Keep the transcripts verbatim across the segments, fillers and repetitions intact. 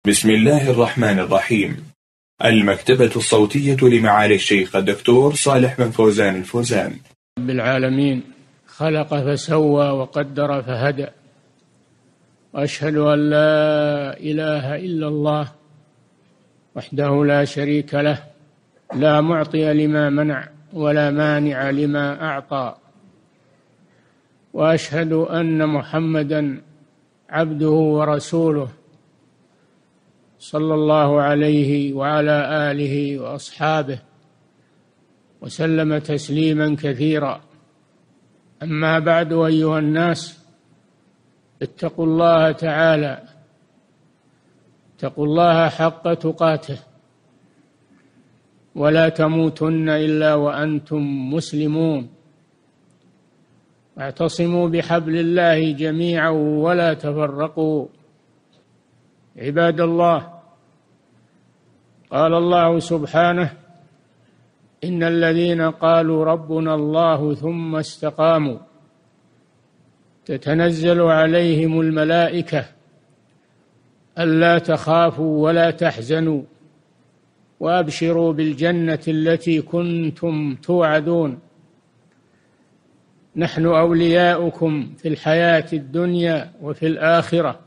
بسم الله الرحمن الرحيم. المكتبة الصوتية لمعالي الشيخ الدكتور صالح بن فوزان الفوزان. رب العالمين، خلق فسوى وقدر فهدى، وأشهد أن لا إله إلا الله وحده لا شريك له، لا معطي لما منع ولا مانع لما أعطى، وأشهد أن محمدًا عبده ورسوله صلى الله عليه وعلى آله وأصحابه وسلم تسليما كثيرا. أما بعد، أيها الناس، اتقوا الله تعالى، اتقوا الله حق تقاته، ولا تموتن إلا وأنتم مسلمون، واعتصموا بحبل الله جميعا ولا تفرقوا. عباد الله، قال الله سبحانه: إن الذين قالوا ربنا الله ثم استقاموا تتنزل عليهم الملائكة ألا تخافوا ولا تحزنوا وأبشروا بالجنة التي كنتم توعدون، نحن أولياؤكم في الحياة الدنيا وفي الآخرة،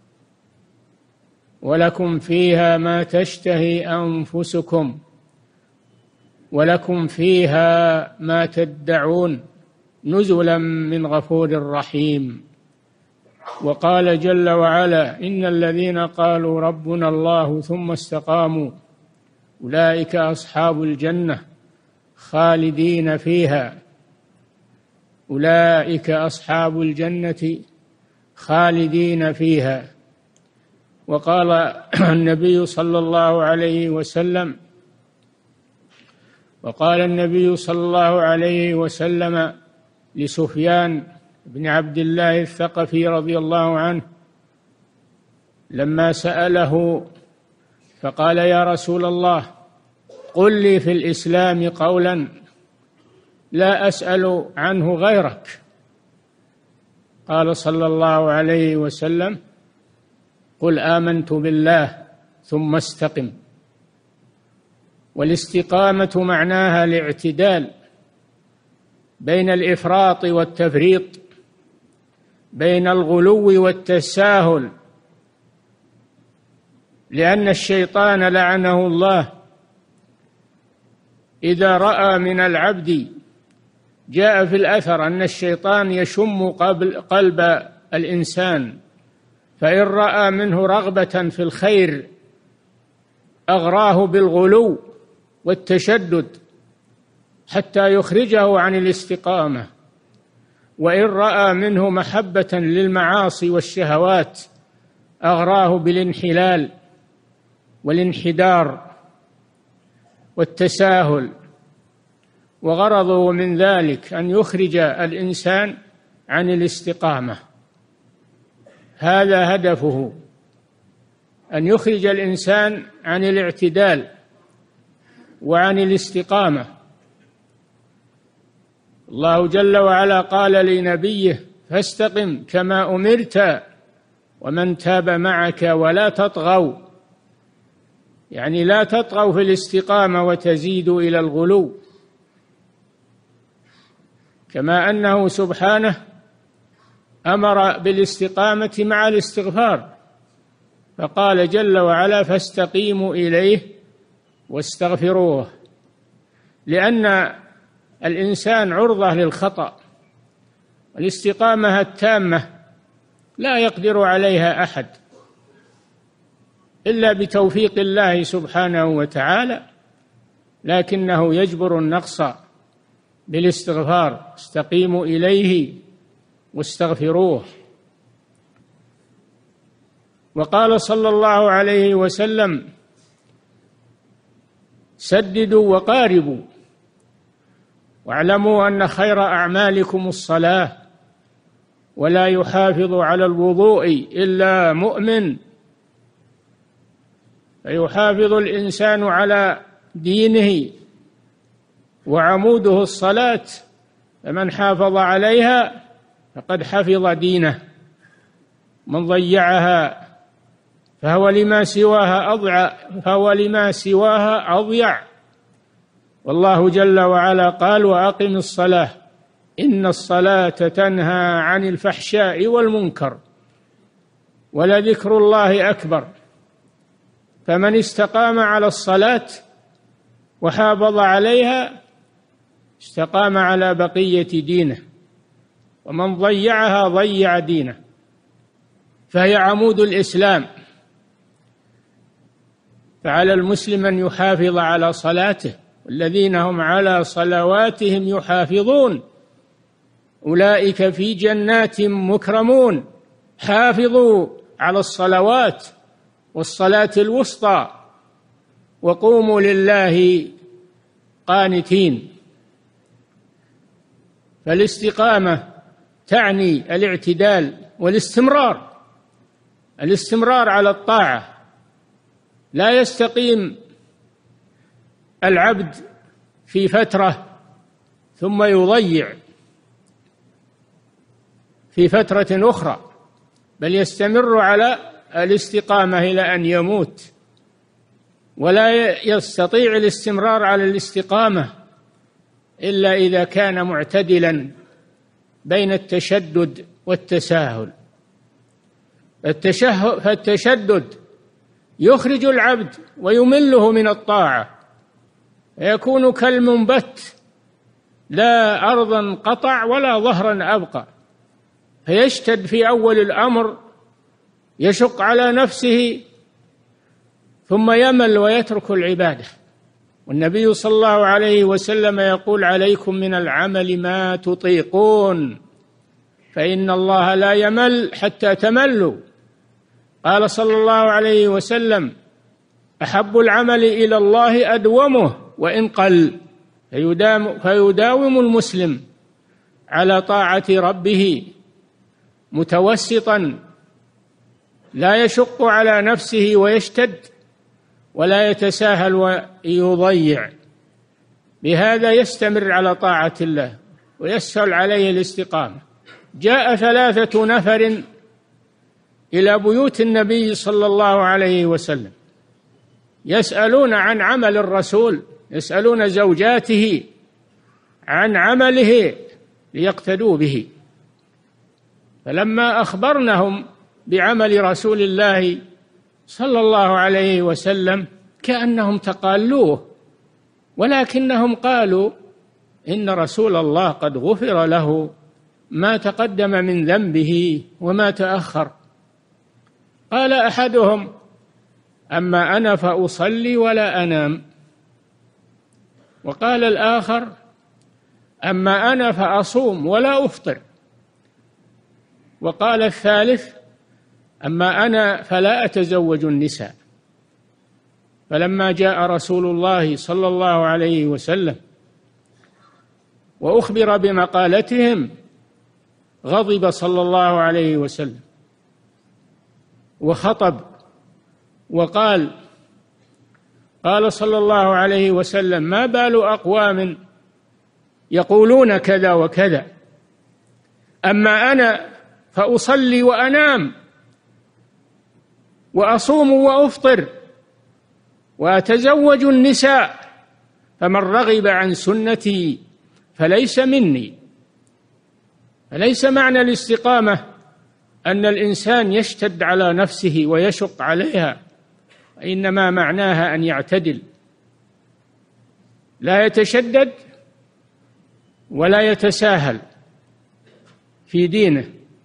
ولكم فيها ما تشتهي أنفسكم ولكم فيها ما تدعون، نزلا من غفور رحيم. وقال جل وعلا: إن الذين قالوا ربنا الله ثم استقاموا أولئك أصحاب الجنة خالدين فيها، أولئك أصحاب الجنة خالدين فيها. وقال النبي صلى الله عليه وسلم وقال النبي صلى الله عليه وسلم لسفيان بن عبد الله الثقفي رضي الله عنه لما سأله فقال: يا رسول الله، قل لي في الإسلام قولا لا أسأل عنه غيرك. قال صلى الله عليه وسلم: قل آمنت بالله ثم استقم. والاستقامة معناها الاعتدال بين الإفراط والتفريط، بين الغلو والتساهل، لأن الشيطان لعنه الله إذا رأى من العبد، جاء في الأثر أن الشيطان يشم قلب الإنسان، فإن رأى منه رغبة في الخير أغراه بالغلو والتشدد حتى يخرجه عن الاستقامة، وإن رأى منه محبة للمعاصي والشهوات أغراه بالانحلال والانحدار والتساهل، وغرضه من ذلك أن يخرج الإنسان عن الاستقامة. هذا هدفه، أن يخرج الإنسان عن الاعتدال وعن الاستقامة. الله جل وعلا قال لنبيه: فاستقم كما أمرت ومن تاب معك ولا تطغوا، يعني لا تطغوا في الاستقامة وتزيدوا إلى الغلو، كما أنه سبحانه أمر بالاستقامة مع الاستغفار، فقال جل وعلا: فاستقيموا إليه واستغفروه، لأن الإنسان عرضة للخطأ، والاستقامة التامة لا يقدر عليها أحد إلا بتوفيق الله سبحانه وتعالى، لكنه يجبر النقص بالاستغفار. استقيموا إليه واستغفروه. وقال صلى الله عليه وسلم: سددوا وقاربوا، واعلموا أن خير أعمالكم الصلاة، ولا يحافظ على الوضوء إلا مؤمن. فيحافظ الإنسان على دينه وعموده الصلاة، فمن حافظ عليها فقد حفظ دينه، من ضيعها فهو لما سواها أضيع فهو لما سواها أضيع. والله جل وعلا قال: وأقم الصلاة إن الصلاة تنهى عن الفحشاء والمنكر ولذكر الله أكبر. فمن استقام على الصلاة وحافظ عليها استقام على بقية دينه، ومن ضيعها ضيع دينه، فهي عمود الإسلام. فعلى المسلم أن يحافظ على صلاته، والذين هم على صلواتهم يحافظون أولئك في جنات مكرمون. حافظوا على الصلوات والصلاة الوسطى وقوموا لله قانتين. فالاستقامة تعني الاعتدال والاستمرار، الاستمرار على الطاعة. لا يستقيم العبد في فترة ثم يضيع في فترة أخرى، بل يستمر على الاستقامة إلى أن يموت، ولا يستطيع الاستمرار على الاستقامة إلا إذا كان معتدلا بين التشدد والتساهل. فالتشدد يخرج العبد ويمله من الطاعة، يكون كالمنبت لا أرضا قطع ولا ظهرا أبقى، فيشتد في أول الأمر، يشق على نفسه، ثم يمل ويترك العبادة. والنبي صلى الله عليه وسلم يقول: عليكم من العمل ما تطيقون فإن الله لا يمل حتى تملوا. قال صلى الله عليه وسلم: أحب العمل إلى الله أدومه وإن قل. فيدام فيداوم المسلم على طاعة ربه متوسطا، لا يشق على نفسه ويشتد، ولا يتساهل ويضيع. بهذا يستمر على طاعة الله ويسهل عليه الاستقامة. جاء ثلاثة نفر إلى بيوت النبي صلى الله عليه وسلم يسألون عن عمل الرسول، يسألون زوجاته عن عمله ليقتدوا به. فلما أخبرنهم بعمل رسول الله صلى الله عليه وسلم كأنهم تقالوه، ولكنهم قالوا: إن رسول الله قد غفر له ما تقدم من ذنبه وما تأخر. قال أحدهم: أما أنا فأصلي ولا أنام. وقال الآخر: أما أنا فأصوم ولا أفطر. وقال الثالث: أما أنا فلا أتزوج النساء. فلما جاء رسول الله صلى الله عليه وسلم وأخبر بمقالتهم غضب صلى الله عليه وسلم وخطب وقال: قال صلى الله عليه وسلم: ما بال أقوام يقولون كذا وكذا، أما أنا فأصلي وأنام وأصوم وأفطر وأتزوج النساء، فمن رغب عن سنتي فليس مني. فليس معنى الاستقامة أن الإنسان يشتد على نفسه ويشق عليها، إنما معناها أن يعتدل، لا يتشدد ولا يتساهل في دينه.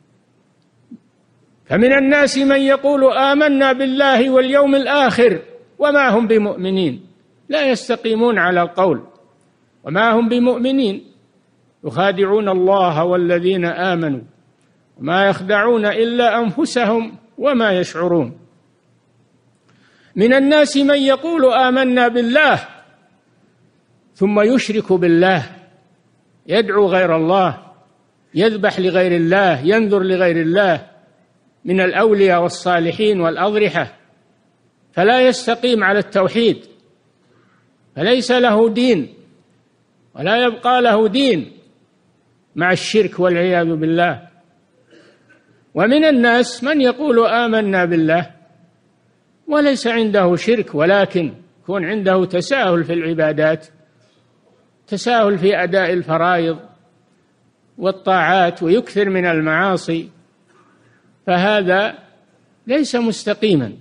فمن الناس من يقول آمنا بالله واليوم الآخر وما هم بمؤمنين. لا يستقيمون على القول وما هم بمؤمنين، يخادعون الله والذين آمنوا وما يخدعون إلا أنفسهم وما يشعرون. من الناس من يقول آمنا بالله ثم يشرك بالله، يدعو غير الله، يذبح لغير الله، ينذر لغير الله من الأولياء والصالحين والأضرحة، فلا يستقيم على التوحيد، فليس له دين ولا يبقى له دين مع الشرك والعياذ بالله. ومن الناس من يقول آمنا بالله وليس عنده شرك، ولكن يكون عنده تساهل في العبادات، تساهل في أداء الفرائض والطاعات، ويكثر من المعاصي، فهذا ليس مستقيما.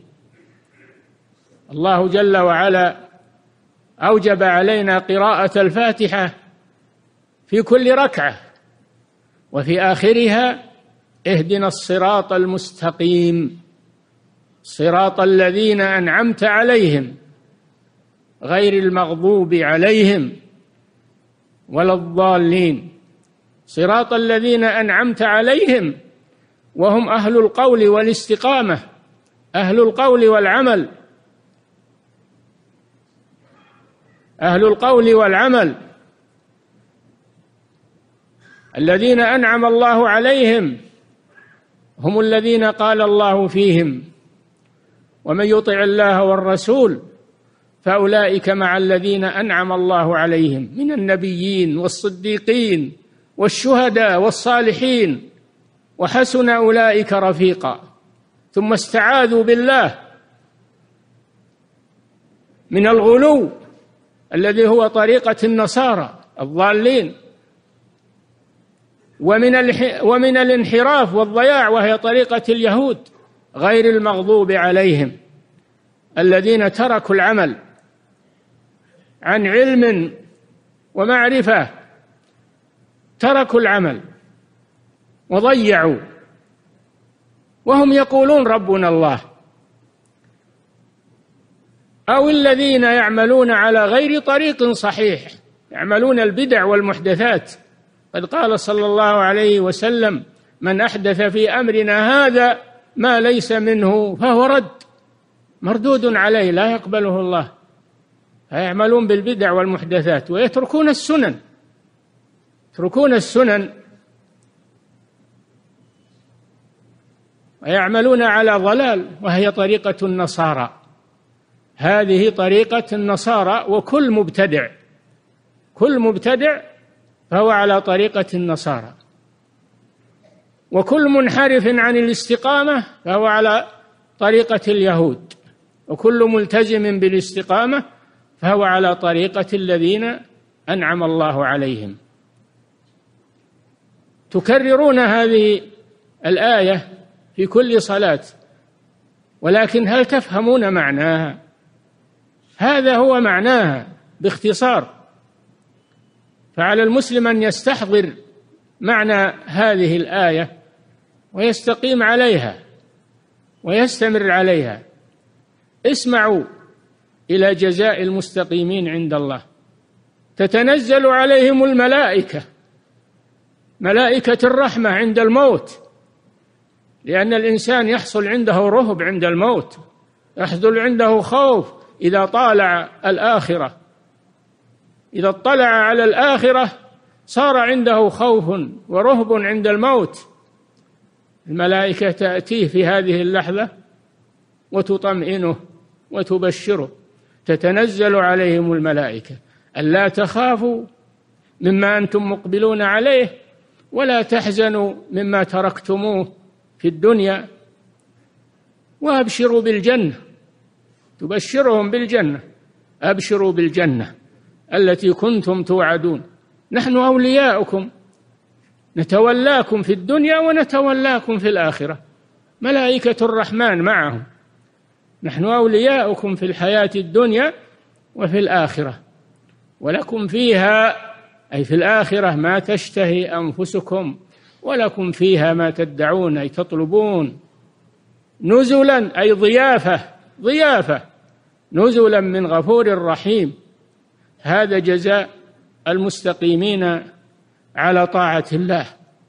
الله جل وعلا أوجب علينا قراءة الفاتحة في كل ركعة، وفي آخرها اهدنا الصراط المستقيم صراط الذين أنعمت عليهم غير المغضوب عليهم ولا الضالين، صراط الذين أنعمت عليهم وهم أهل القول والاستقامة، أهل القول والعمل، أهل القول والعمل الذين أنعم الله عليهم هم الذين قال الله فيهم: ومن يطع الله والرسول فأولئك مع الذين أنعم الله عليهم من النبيين والصديقين والشهداء والصالحين وحسن أولئك رفيقا. ثم استعاذوا بالله من الغلو الذي هو طريقة النصارى الضالين، ومن ومن الانحراف والضياع وهي طريقة اليهود غير المغضوب عليهم، الذين تركوا العمل عن علم ومعرفة، تركوا العمل وضيعوا، وهم يقولون ربنا الله، أو الذين يعملون على غير طريق صحيح، يعملون البدع والمحدثات. قد قال صلى الله عليه وسلم: من أحدث في أمرنا هذا ما ليس منه فهو رد، مردود عليه لا يقبله الله. فيعملون بالبدع والمحدثات ويتركون السنن، يتركون السنن ويعملون على ضلال وهي طريقة النصارى. هذه طريقة النصارى، وكل مبتدع كل مبتدع فهو على طريقة النصارى، وكل منحرف عن الاستقامة فهو على طريقة اليهود، وكل ملتزم بالاستقامة فهو على طريقة الذين أنعم الله عليهم. تكررون هذه الآية في كل صلاة، ولكن هل تفهمون معناها؟ هذا هو معناها باختصار. فعلى المسلم أن يستحضر معنى هذه الآية ويستقيم عليها ويستمر عليها. اسمعوا إلى جزاء المستقيمين عند الله: تتنزل عليهم الملائكة، ملائكة الرحمة عند الموت، لأن الإنسان يحصل عنده رهب عند الموت، يحصل عنده خوف إذا طالع الآخرة، إذا اطلع على الآخرة صار عنده خوف ورهب عند الموت. الملائكة تأتيه في هذه اللحظة وتطمئنه وتبشره: تتنزل عليهم الملائكة ألا تخافوا مما أنتم مقبلون عليه ولا تحزنوا مما تركتموه في الدنيا، وأبشروا بالجنة. تبشرهم بالجنة: أبشروا بالجنة التي كنتم توعدون، نحن أولياؤكم نتولاكم في الدنيا ونتولاكم في الآخرة، ملائكة الرحمن معهم، نحن أولياؤكم في الحياة الدنيا وفي الآخرة، ولكم فيها أي في الآخرة ما تشتهي أنفسكم ولكم فيها ما تدعون أي تطلبون، نزلا أي ضيافة ضيافة نزلا من غفور رحيم. هذا جزاء المستقيمين على طاعة الله.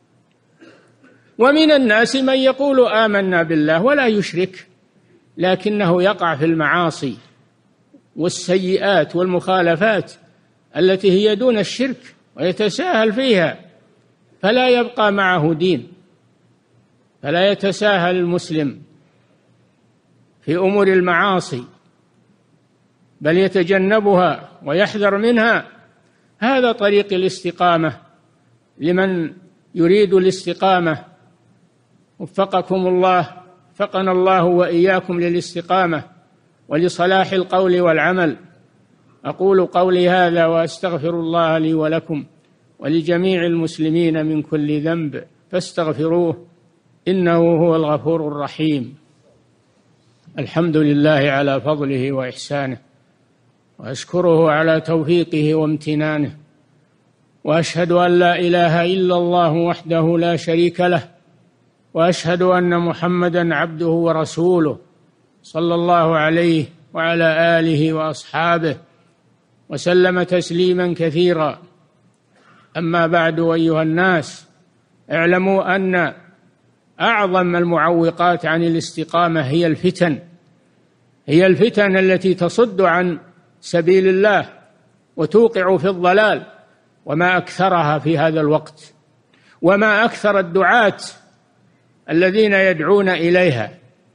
ومن الناس من يقول آمنا بالله ولا يشرك، لكنه يقع في المعاصي والسيئات والمخالفات التي هي دون الشرك ويتساهل فيها، فلا يبقى معه دين. فلا يتساهل المسلم في أمور المعاصي، بل يتجنبها ويحذر منها. هذا طريق الاستقامة لمن يريد الاستقامة. وفقكم الله، وفقنا الله وإياكم للاستقامة ولصلاح القول والعمل. أقول قولي هذا وأستغفر الله لي ولكم ولجميع المسلمين من كل ذنب فاستغفروه إنه هو الغفور الرحيم. الحمد لله على فضله وإحسانه، وأشكره على توفيقه وامتنانه، وأشهد أن لا إله إلا الله وحده لا شريك له، وأشهد أن محمدًا عبده ورسوله صلى الله عليه وعلى آله وأصحابه وسلم تسليمًا كثيرا. أما بعد، أيها الناس، اعلموا أن أعظم المعوقات عن الاستقامة هي الفتن، هي الفتن التي تصد عن سبيل الله وتوقع في الضلال، وما أكثرها في هذا الوقت، وما أكثر الدعاة الذين يدعون إليها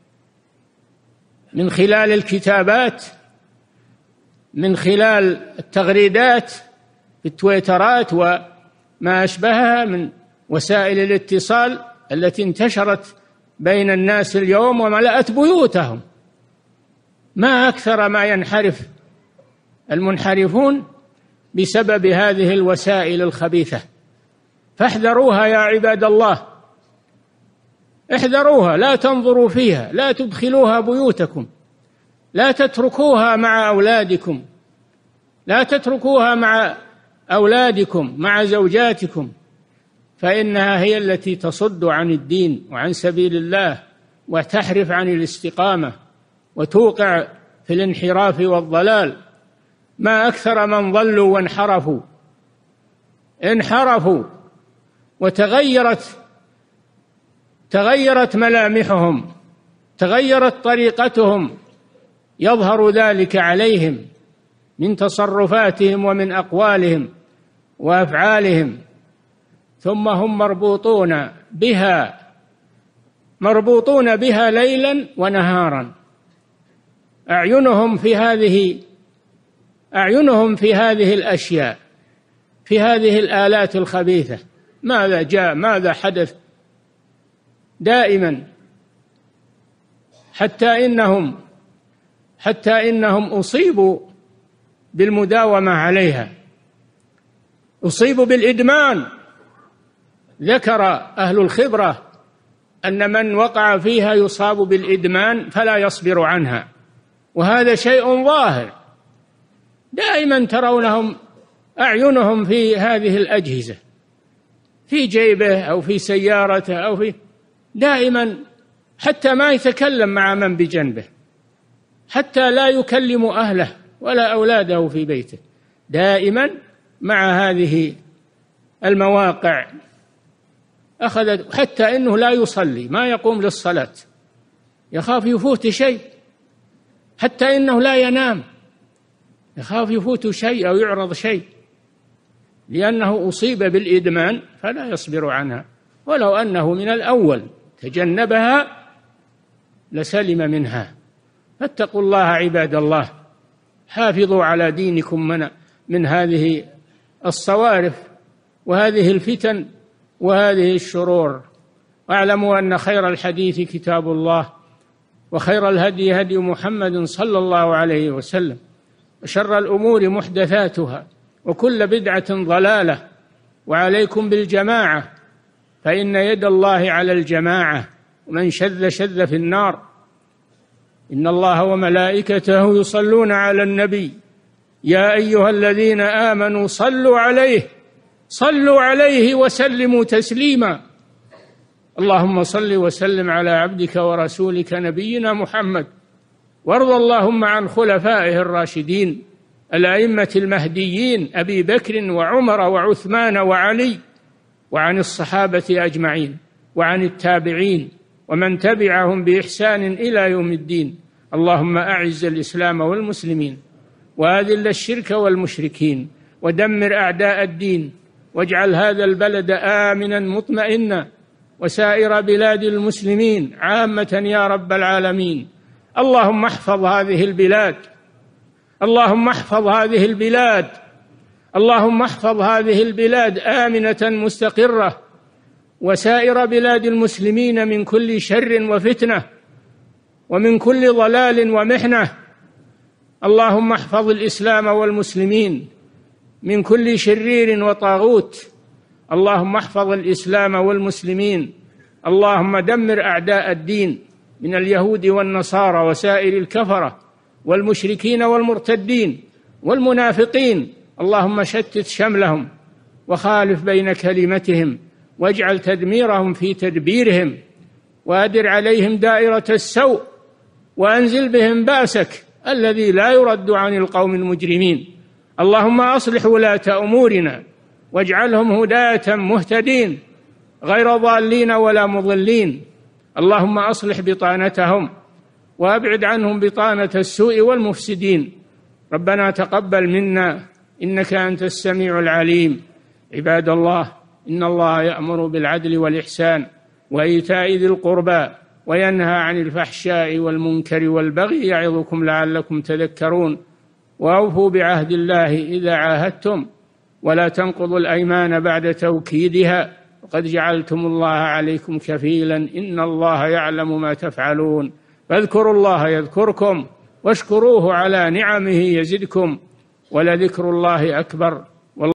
من خلال الكتابات، من خلال التغريدات في التويترات وما أشبهها من وسائل الاتصال التي انتشرت بين الناس اليوم وملأت بيوتهم. ما أكثر ما ينحرف المنحرفون بسبب هذه الوسائل الخبيثة، فاحذروها يا عباد الله، احذروها، لا تنظروا فيها، لا تدخلوها بيوتكم، لا تتركوها مع أولادكم، لا تتركوها مع أولادكم مع زوجاتكم، فإنها هي التي تصد عن الدين وعن سبيل الله وتحرف عن الاستقامة وتوقع في الانحراف والضلال. ما أكثر من ضلوا وانحرفوا انحرفوا وتغيرت تغيرت ملامحهم، تغيرت طريقتهم، يظهر ذلك عليهم من تصرفاتهم ومن أقوالهم وأفعالهم، ثم هم مربوطون بها مربوطون بها ليلا ونهارا. أعينهم في هذه أعينهم في هذه الأشياء، في هذه الآلات الخبيثة. ماذا جاء؟ ماذا حدث؟ دائما حتى إنهم حتى إنهم أصيبوا بالمداومة عليها، أصيبوا بالإدمان. ذكر أهل الخبرة أن من وقع فيها يصاب بالإدمان فلا يصبر عنها، وهذا شيء ظاهر. دائما ترونهم أعينهم في هذه الأجهزة، في جيبه أو في سيارته أو في دائما، حتى ما يتكلم مع من بجنبه، حتى لا يكلم أهله ولا أولاده في بيته، دائما مع هذه المواقع. أخذت حتى إنه لا يصلي، ما يقوم للصلاة، يخاف يفوت شيء، حتى إنه لا ينام، يخاف يفوت شيء أو يعرض شيء، لأنه أصيب بالإدمان فلا يصبر عنها. ولو أنه من الأول تجنبها لسلم منها. فاتقوا الله عباد الله، حافظوا على دينكم من, من هذه الصوارف وهذه الفتن وهذه الشرور. واعلموا أن خير الحديث كتاب الله، وخير الهدي هدي محمد صلى الله عليه وسلم، وشر الأمور محدثاتها، وكل بدعة ضلالة. وعليكم بالجماعة، فإن يد الله على الجماعة، ومن شذ شذ في النار. إن الله وملائكته يصلون على النبي يا أيها الذين آمنوا صلوا عليه صلوا عليه وسلموا تسليما. اللهم صل وسلم على عبدك ورسولك نبينا محمد، وارض اللهم عن خلفائه الراشدين الأئمة المهديين أبي بكر وعمر وعثمان وعلي، وعن الصحابة أجمعين، وعن التابعين ومن تبعهم بإحسان إلى يوم الدين. اللهم أعز الإسلام والمسلمين، وأذل الشرك والمشركين، ودمر أعداء الدين، واجعل هذا البلد آمنا مطمئنا، وسائر بلاد المسلمين عامة يا رب العالمين. اللهم احفظ هذه البلاد، اللهم احفظ هذه البلاد، اللهم احفظ هذه البلاد آمنة مستقرة، وسائر بلاد المسلمين من كل شر وفتنة، ومن كل ضلال ومحنة. اللهم احفظ الإسلام والمسلمين من كل شرير وطاغوت. اللهم احفظ الإسلام والمسلمين. اللهم دمر أعداء الدين من اليهود والنصارى وسائر الكفرة والمشركين والمرتدين والمنافقين. اللهم شتت شملهم وخالف بين كلمتهم، واجعل تدميرهم في تدبيرهم، وأدر عليهم دائرة السوء، وأنزل بهم بأسك الذي لا يرد عن القوم المجرمين. اللهم أصلح ولاة أمورنا واجعلهم هداة مهتدين غير ضالين ولا مضلين. اللهم أصلح بطانتهم وأبعد عنهم بطانة السوء والمفسدين. ربنا تقبل منا إنك أنت السميع العليم. عباد الله، إن الله يأمر بالعدل والإحسان وإيتاء ذي القربى وينهى عن الفحشاء والمنكر والبغي يعظكم لعلكم تذكرون. وأوفوا بعهد الله إذا عاهدتم ولا تنقضوا الأيمان بعد توكيدها وقد جعلتم الله عليكم كفيلا إن الله يعلم ما تفعلون. فاذكروا الله يذكركم واشكروه على نعمه يزدكم ولذكر الله أكبر